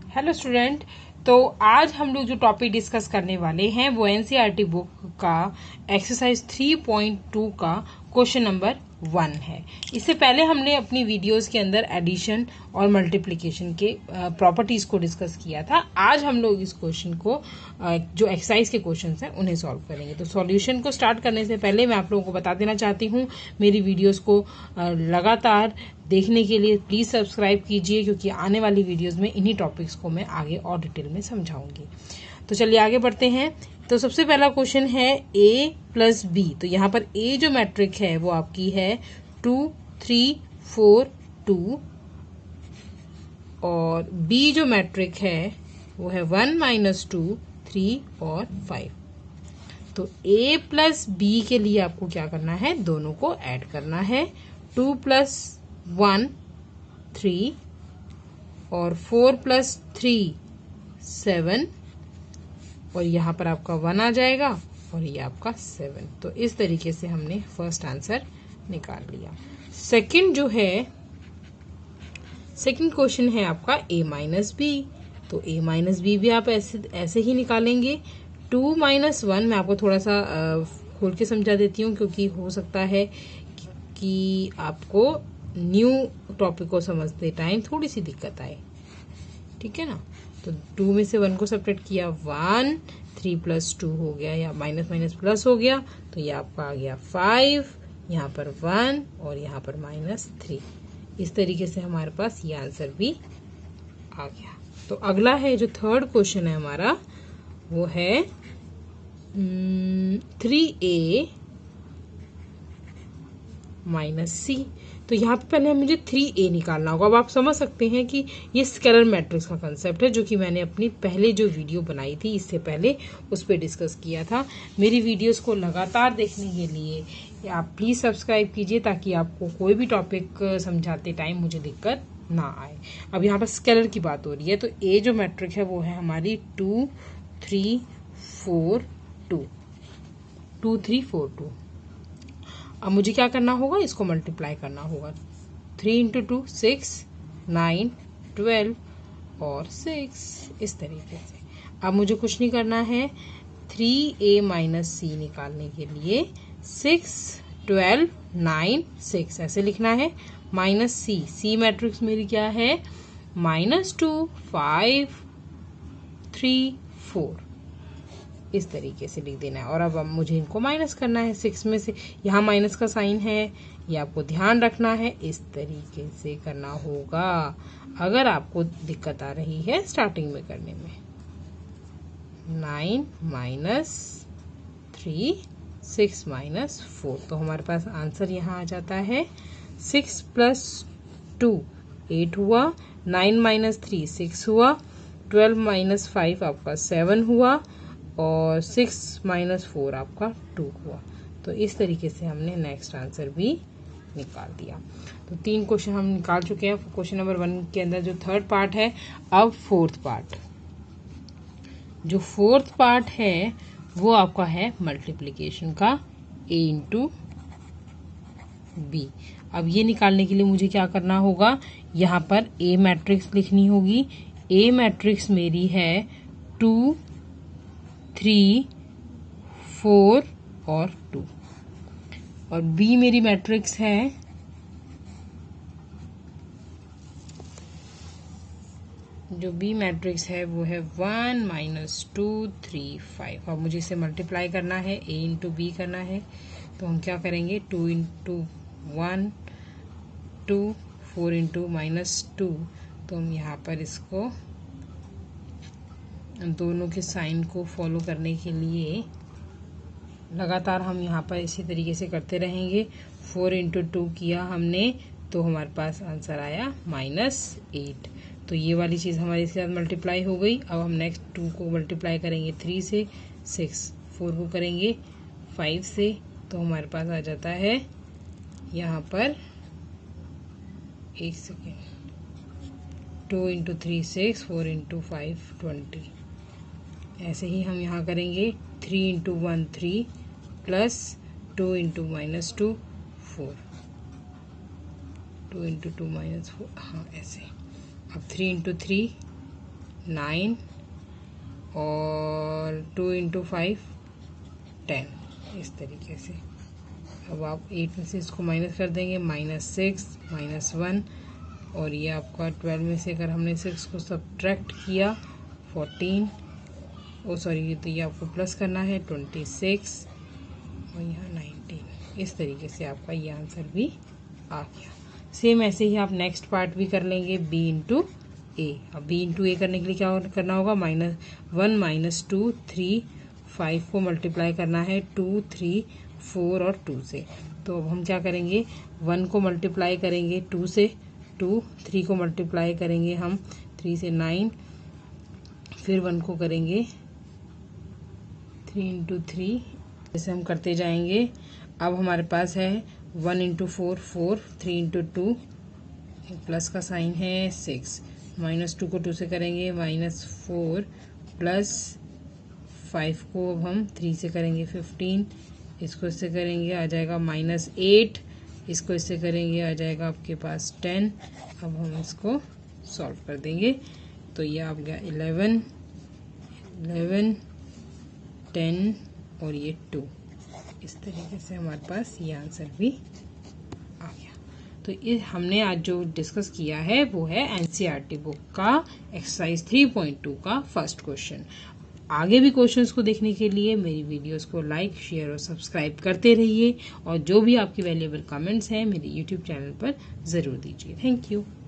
Hello student. तो आज हम लोग जो टॉपिक डिस्कस करने वाले हैं वो एनसीईआरटी बुक का एक्सरसाइज 3.2 का क्वेश्चन नंबर 1 है। इससे पहले हमने अपनी वीडियोस के अंदर एडिशन और मल्टीप्लिकेशन के प्रॉपर्टीज को डिस्कस किया था। आज हम लोग इस क्वेश्चन को जो एक्सरसाइज के क्वेश्चन हैं उन्हें सॉल्व करेंगे। तो सॉल्यूशन को स्टार्ट करने से पहले मैं आप लोगों को बता देना चाहती हूँ, मेरी वीडियोस को लगातार देखने के लिए प्लीज सब्सक्राइब कीजिए, क्योंकि आने वाली वीडियोस में इन्हीं टॉपिक्स को मैं आगे और डिटेल में समझाऊंगी। तो चलिए आगे बढ़ते हैं। तो सबसे पहला क्वेश्चन है a प्लस बी। तो यहाँ पर a जो मैट्रिक है वो आपकी है 2 3 4 2 और b जो मैट्रिक है वो है 1 माइनस 2 3 और 5। तो a प्लस b के लिए आपको क्या करना है, दोनों को ऐड करना है। 2 प्लस 1 3 और 4 प्लस 3 7 और यहाँ पर आपका 1 आ जाएगा और ये आपका 7। तो इस तरीके से हमने फर्स्ट आंसर निकाल लिया। सेकंड क्वेश्चन है आपका a माइनस बी। तो a माइनस बी भी आप ऐसे ही निकालेंगे। 2 माइनस 1 मैं आपको थोड़ा सा खोल के समझा देती हूँ, क्योंकि हो सकता है कि आपको न्यू टॉपिक को समझते टाइम थोड़ी सी दिक्कत आए, ठीक है ना। तो 2 में से 1 को सब्ट्रैक्ट किया 1, 3 प्लस 2 हो गया या माइनस माइनस प्लस हो गया, तो ये आपका आ गया 5, यहाँ पर 1 और यहाँ पर -3। इस तरीके से हमारे पास ये आंसर भी आ गया। तो अगला है जो थर्ड क्वेश्चन है हमारा, वो है 3a माइनस सी। तो यहाँ पे पहले मुझे 3a निकालना होगा। अब आप समझ सकते हैं कि ये स्केलर मैट्रिक्स का कंसेप्ट है, जो कि मैंने अपनी पहले जो वीडियो बनाई थी इससे पहले उस पर डिस्कस किया था। मेरी वीडियोस को लगातार देखने के लिए आप प्लीज सब्सक्राइब कीजिए, ताकि आपको कोई भी टॉपिक समझाते टाइम मुझे दिक्कत ना आए। अब यहाँ पर स्केलर की बात हो रही है, तो a जो मैट्रिक है वो है हमारी 2 3 4 2 2 3 4 2। अब मुझे क्या करना होगा, इसको मल्टीप्लाई करना होगा। 3 इंटू 2 6 9 12 और 6, इस तरीके से। अब मुझे कुछ नहीं करना है। 3a माइनस सी निकालने के लिए 6 12 9 6 ऐसे लिखना है। माइनस सी मैट्रिक्स मेरी क्या है, -2 5 3 4, इस तरीके से लिख देना है। और अब मुझे इनको माइनस करना है। 6 में से यहाँ माइनस का साइन है, ये आपको ध्यान रखना है, इस तरीके से करना होगा अगर आपको दिक्कत आ रही है स्टार्टिंग में करने में। 9 माइनस 3 6 माइनस 4। तो हमारे पास आंसर यहाँ आ जाता है 6 प्लस 2 8 हुआ, 9 माइनस 3 6 हुआ, 12 माइनस 5 आपका 7 हुआ और 6 माइनस 4 आपका 2 हुआ। तो इस तरीके से हमने नेक्स्ट आंसर भी निकाल दिया। तो 3 क्वेश्चन हम निकाल चुके हैं क्वेश्चन नंबर 1 के अंदर जो थर्ड पार्ट है। अब फोर्थ पार्ट, जो फोर्थ पार्ट है वो आपका है मल्टीप्लिकेशन का a इंटू बी। अब ये निकालने के लिए मुझे क्या करना होगा, यहाँ पर a मैट्रिक्स लिखनी होगी। a मैट्रिक्स मेरी है 2 3 4 और 2 और b मेरी मैट्रिक्स है जो b मैट्रिक्स है वो है 1 माइनस 2 3 5। अब मुझे इसे मल्टीप्लाई करना है, a इंटू बी करना है। तो हम क्या करेंगे, 2 इंटू 1 2 4 इंटू -2। तो हम यहाँ पर इसको दोनों के साइन को फॉलो करने के लिए लगातार हम यहाँ पर इसी तरीके से करते रहेंगे। 4 इंटू 2 किया हमने, तो हमारे पास आंसर आया -8। तो ये वाली चीज़ हमारे इसके साथ मल्टीप्लाई हो गई। अब हम नेक्स्ट 2 को मल्टीप्लाई करेंगे 3 से, 6 4 को करेंगे 5 से, तो हमारे पास आ जाता है यहाँ पर 1 सेकेंड 2 इंटू 3 6 4 इंटू 5 20। ऐसे ही हम यहाँ करेंगे 3 इंटू 1 3 प्लस 2 इंटू -2 4 2 इंटू 2 -4, हाँ ऐसे। अब 3 इंटू 3 9 और 2 इंटू 5 10, इस तरीके से। अब आप 8 में से इसको माइनस कर देंगे, -6 -1, और ये आपका 12 में से अगर हमने 6 को सब्ट्रैक्ट किया 14, सॉरी तो ये आपको प्लस करना है 26 और यहाँ 19। इस तरीके से आपका ये आंसर भी आ गया। सेम ऐसे ही आप नेक्स्ट पार्ट भी कर लेंगे, b इंटू ए। अब b इंटू ए करने के लिए क्या करना होगा, -1 -2 3 5 को मल्टीप्लाई करना है 2 3 4 और 2 से। तो अब हम क्या करेंगे, 1 को मल्टीप्लाई करेंगे 2 से, 2 3 को मल्टीप्लाई करेंगे हम 3 से 9, फिर 1 को करेंगे 3 इंटू 3, जैसे हम करते जाएंगे। अब हमारे पास है 1 इंटू 4 4, 3 इंटू 2 प्लस का साइन है 6, -2 को 2 से करेंगे -4, प्लस 5 को अब हम 3 से करेंगे 15, इसको इससे करेंगे आ जाएगा -8, इसको इससे करेंगे आ जाएगा आपके पास 10। अब हम इसको सॉल्व कर देंगे तो ये आ गया 11 10 और ये 2। इस तरीके से हमारे पास ये आंसर भी आ गया। तो ये हमने आज जो डिस्कस किया है वो है एनसीईआरटी बुक का एक्सरसाइज 3.2 का फर्स्ट क्वेश्चन। आगे भी क्वेश्चंस को देखने के लिए मेरी वीडियोस को लाइक शेयर और सब्सक्राइब करते रहिए, और जो भी आपकी वैल्यूएबल कमेंट्स हैं मेरे यूट्यूब चैनल पर ज़रूर दीजिए। Thank you.